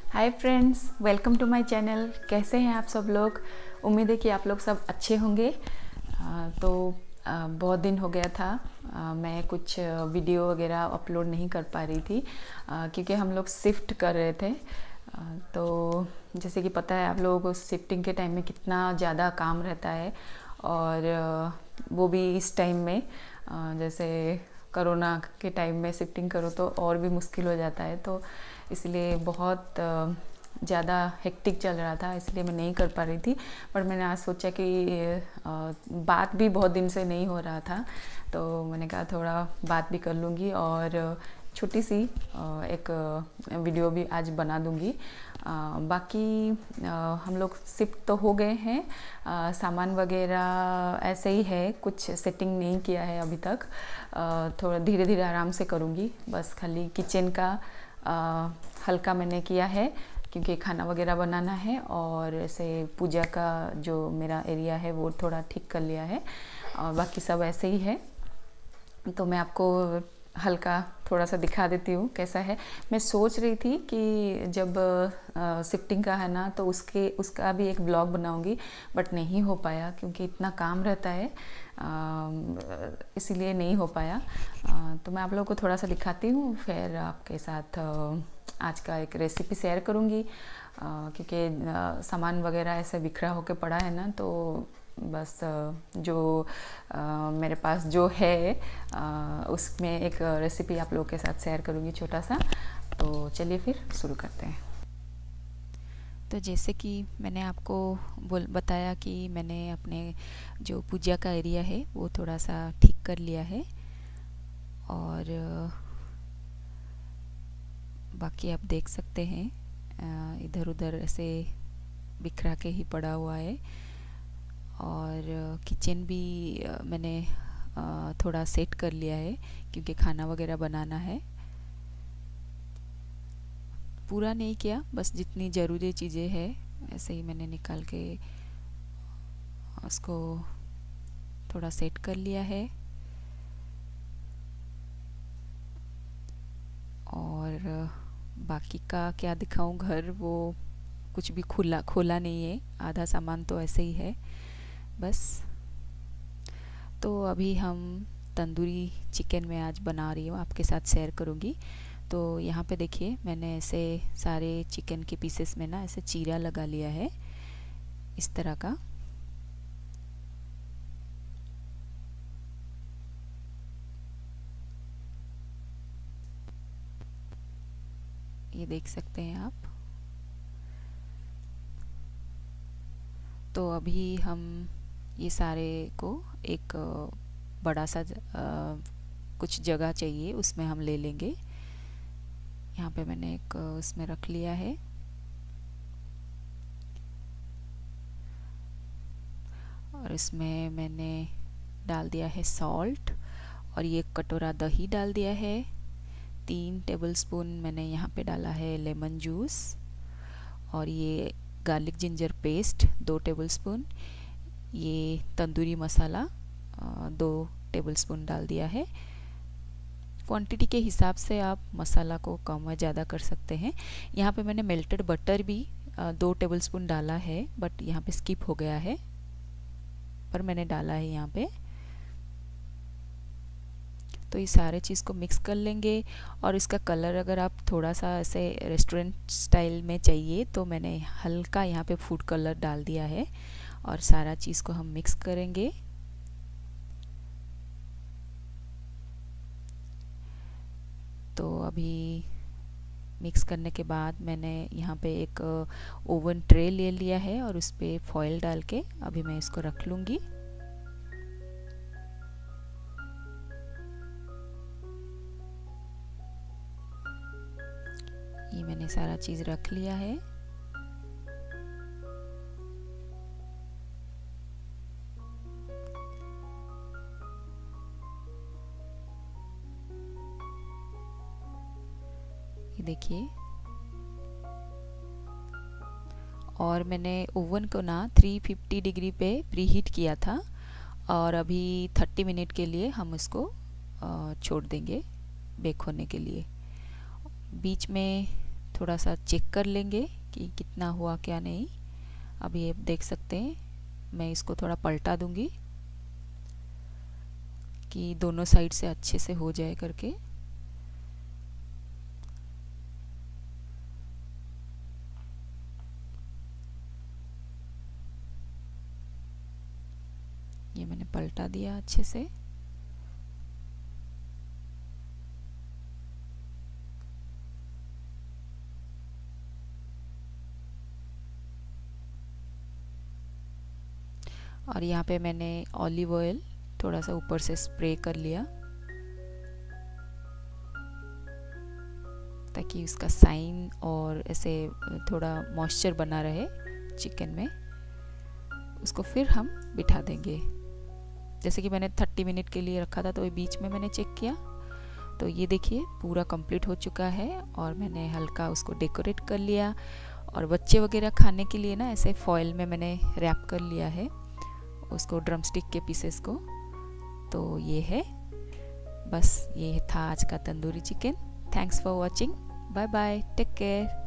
Hi friends, welcome to my channel. कैसे हैं आप सब लोग? उम्मीद है कि आप लोग सब अच्छे होंगे। बहुत दिन हो गया था, मैं कुछ वीडियो वगैरह अपलोड नहीं कर पा रही थी क्योंकि हम लोग शिफ्ट कर रहे थे। तो जैसे कि पता है आप लोगों को शिफ्टिंग के टाइम में कितना ज़्यादा काम रहता है, और वो भी इस टाइम में जैसे कोरोना के टाइम में शिफ्टिंग करो तो और भी मुश्किल हो जाता है। तो इसलिए बहुत ज़्यादा हेक्टिक चल रहा था, इसलिए मैं नहीं कर पा रही थी। पर मैंने आज सोचा कि बात भी बहुत दिन से नहीं हो रहा था, तो मैंने कहा थोड़ा बात भी कर लूँगी और छोटी सी एक वीडियो भी आज बना दूँगी। बाकी हम लोग शिफ्ट तो हो गए हैं, सामान वगैरह ऐसे ही है, कुछ सेटिंग नहीं किया है अभी तक। थोड़ा धीरे धीरे आराम से करूँगी। बस खाली किचन का हल्का मैंने किया है क्योंकि खाना वगैरह बनाना है, और ऐसे पूजा का जो मेरा एरिया है वो थोड़ा ठीक कर लिया है, और बाकी सब ऐसे ही है। तो मैं आपको हल्का थोड़ा सा दिखा देती हूँ कैसा है। मैं सोच रही थी कि जब शिफ्टिंग का है ना तो उसका भी एक ब्लॉग बनाऊँगी, बट नहीं हो पाया क्योंकि इतना काम रहता है, इसीलिए नहीं हो पाया। तो मैं आप लोगों को थोड़ा सा दिखाती हूँ, फिर आपके साथ आज का एक रेसिपी शेयर करूँगी क्योंकि सामान वगैरह ऐसे बिखरा होके पड़ा है ना, तो बस जो मेरे पास जो है उसमें एक रेसिपी आप लोगों के साथ शेयर करूँगी छोटा सा। तो चलिए फिर शुरू करते हैं। तो जैसे कि मैंने आपको बताया कि मैंने अपने जो पूजा का एरिया है वो थोड़ा सा ठीक कर लिया है, और बाकी आप देख सकते हैं इधर उधर ऐसे बिखरा के ही पड़ा हुआ है। और किचन भी मैंने थोड़ा सेट कर लिया है क्योंकि खाना वगैरह बनाना है। पूरा नहीं किया, बस जितनी ज़रूरी चीज़ें हैं ऐसे ही मैंने निकाल के उसको थोड़ा सेट कर लिया है। और बाकी का क्या दिखाऊं, घर वो कुछ भी खोला नहीं है, आधा सामान तो ऐसे ही है बस। तो अभी हम तंदूरी चिकन में आज बना रही हूँ, आपके साथ शेयर करूँगी। तो यहाँ पे देखिए मैंने ऐसे सारे चिकन के पीसेस में ना ऐसे चीरा लगा लिया है इस तरह का। ये देख सकते हैं आप। तो अभी हम ये सारे को एक बड़ा सा कुछ जगह चाहिए उसमें हम ले लेंगे। यहाँ पे मैंने एक उसमें रख लिया है, और इसमें मैंने डाल दिया है सॉल्ट, और ये कटोरा दही डाल दिया है। 3 टेबलस्पून मैंने यहाँ पे डाला है लेमन जूस, और ये गार्लिक जिंजर पेस्ट 2 टेबलस्पून। ये तंदूरी मसाला 2 टेबलस्पून डाल दिया है। क्वांटिटी के हिसाब से आप मसाला को कम या ज़्यादा कर सकते हैं। यहाँ पे मैंने मेल्टेड बटर भी 2 टेबलस्पून डाला है, बट यहाँ पे स्किप हो गया है, पर मैंने डाला है यहाँ पे। तो ये सारे चीज़ को मिक्स कर लेंगे। और इसका कलर अगर आप थोड़ा सा ऐसे रेस्टोरेंट स्टाइल में चाहिए तो मैंने हल्का यहाँ पे फूड कलर डाल दिया है, और सारा चीज़ को हम मिक्स करेंगे। तो अभी मिक्स करने के बाद मैंने यहाँ पे एक ओवन ट्रे ले लिया है, और उस पर फॉयल डाल के अभी मैं इसको रख लूँगी। ये मैंने सारा चीज़ रख लिया है। ये देखिए, और मैंने ओवन को ना 350 डिग्री पे प्रीहीट किया था, और अभी 30 मिनट के लिए हम इसको छोड़ देंगे बेक होने के लिए। बीच में थोड़ा सा चेक कर लेंगे कि कितना हुआ क्या नहीं। अभी आप देख सकते हैं, मैं इसको थोड़ा पलटा दूंगी कि दोनों साइड से अच्छे से हो जाए करके। ये मैंने पलटा दिया अच्छे से। और यहाँ पे मैंने ऑलिव ऑयल थोड़ा सा ऊपर से स्प्रे कर लिया ताकि उसका साइन और ऐसे थोड़ा मॉइस्चर बना रहे चिकन में। उसको फिर हम बिठा देंगे। जैसे कि मैंने 30 मिनट के लिए रखा था, तो ये बीच में मैंने चेक किया तो ये देखिए पूरा कंप्लीट हो चुका है। और मैंने हल्का उसको डेकोरेट कर लिया, और बच्चे वगैरह खाने के लिए ना ऐसे फॉइल में मैंने रैप कर लिया है उसको, ड्रमस्टिक के पीसेस को। तो ये है, बस ये था आज का tandoori chicken. Thanks for watching, bye bye, take care.